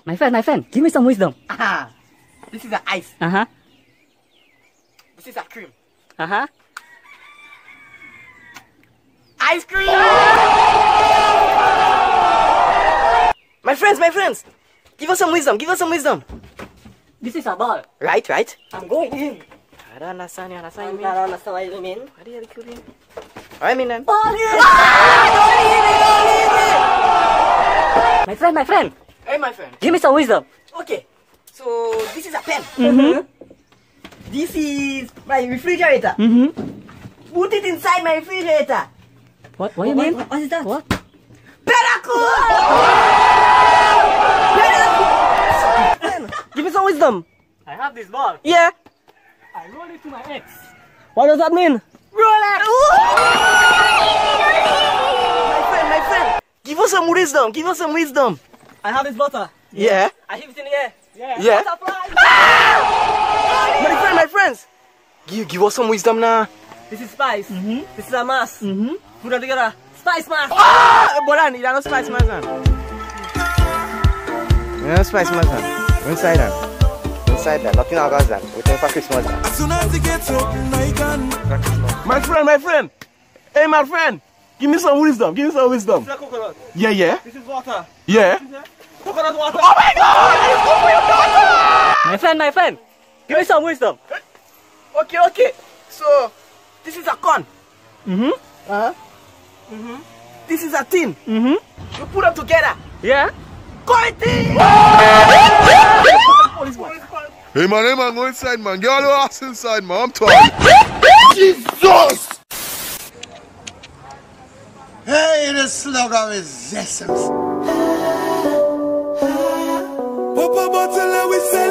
My friend, give me some wisdom. Ah, this is a ice. Uh-huh. This is a cream. Uh-huh. Ice cream! My friends, give us some wisdom, This is a ball. Right? I'm going in. Naranasan what do you mean? I mean then. My friend, Hey, my friend. give me some wisdom. Okay, so this is a pen. Mm-hmm. This is my refrigerator. Mm-hmm. Put it inside my refrigerator. What do you mean? What is that? What? Peraku! Give me some wisdom. I have this ball. Yeah. I roll it to my ex. What does that mean? Rolex! My friend, give us some wisdom. I have this butter. Yeah. I hit it in the air. Yeah. Butterfly. My friends, give us some wisdom now. This is spice. Mm-hmm. This is a mask. Put it together. Spice mask. Boran, you don't spice mask. You don't spice mask. Inside that. Nothing else than. Waiting for Christmas. As soon as you get up, I can. My friend. Hey, my friend. Give me some wisdom. This is a coconut. Yeah. This is water. Yeah. Coconut water. Oh my God! My friend, give me some wisdom. Okay. So, this is a corn. This is a tin. You put them together. Yeah. Quality! Hey man, go inside, man. Get all your ass inside, man. I'm tired. Jesus! Hey, the slugger with zestums. Pop a bottle and we say